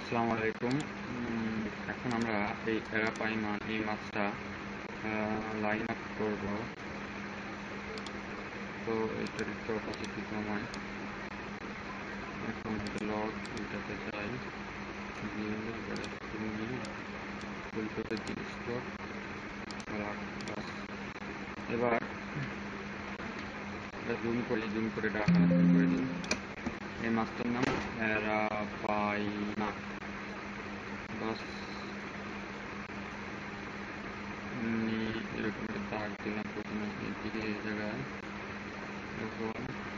আসসালামু আলাইকুম। এখন আমরা এই অ্যারাপাইমা এই মাছটা লাইন আপ করব। তো এটার একটু অপাসিটি কমায়। এখন লগ উল্টাতে চাই, নিয়ে ফুল করে দিই স্টক। এবার জুম করে ডাকানো শুরু করে দিই। এই মাছটার নাম অ্যারাপাইমা। বাস এরকম দাগ দিলাম প্রথমে এদিকে এই জায়গায়। এরকম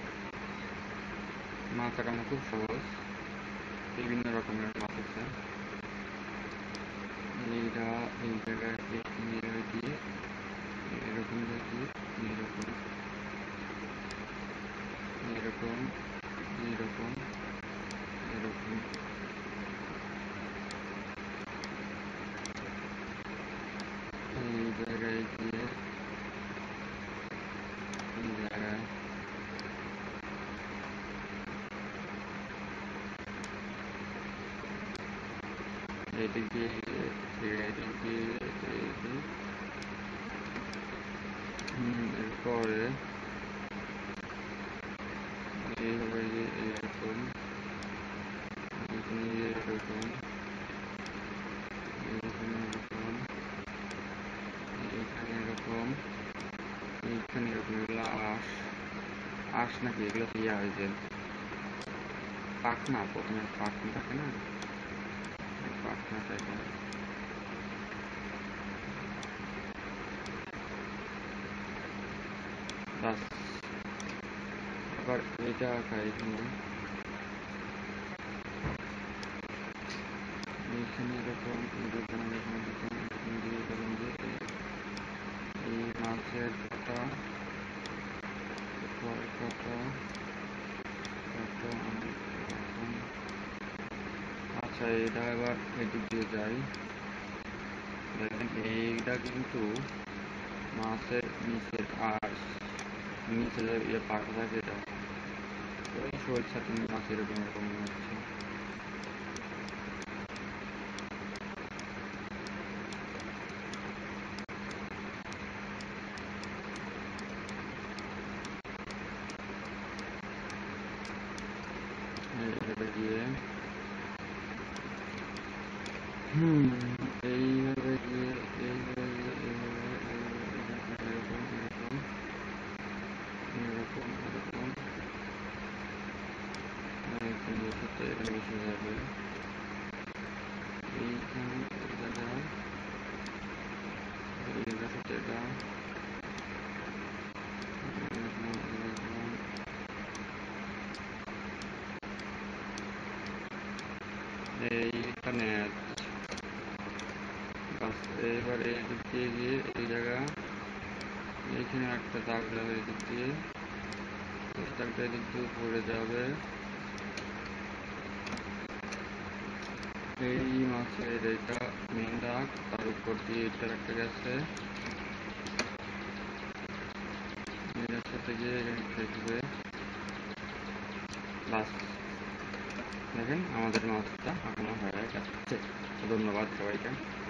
মাছ আঁকানো খুব সহজ, বিভিন্ন রকমের মাছ আছে। এইটা এই জায়গায় দিয়ে এরকম দিয়ে এরকম এরকম এরকম এরকম এই জায়গায় দিয়ে এই জায়গায় এদিক দিয়ে এদিক দিয়ে এরপরে এইভাবে এরকম এখানে এরকম এইখানে এরকম এগুলো আঁশ নাকি এগুলো ইয়া হয় যে পাখনা, প্রথমে পাখনা থাকে না, পাখনা টাইপের। বাস আবার এইটা আঁকা এখানে এরকম এই মাছের পাতা আচ্ছা, এটা এবার এদিক দিয়ে যাই। দেখেন এইটা কিন্তু মাছের নিচের আর নিচে যে পাটা থাকে এটা ওই শরীর সাথে মাছ এরকম এরকম হচ্ছে। এইভাবে গিয়ে এইভাবে গিয়ে এইভাবে গিয়ে এরকম এরকম এরকম এরকম এখানে সাথে এটা মিশে যাবে। এইখানে এটা এইটার সাথে এটা এইখানে বাস। এবার এই দিক দিয়ে গিয়ে এই জায়গা এইখানে একটা দাগ যাবে, এদিক দিয়ে দাগটা এদিক দিয়ে পড়ে যাবে। এই মাছের এটা মেন দাগ, তার উপর দিয়ে এটা একটা গেছে, এটার সাথে গিয়ে এখানে থাকবে। বাস দেখেন আমাদের মাছটা আঁকানো হয়ে গেছে। ধন্যবাদ সবাইকে।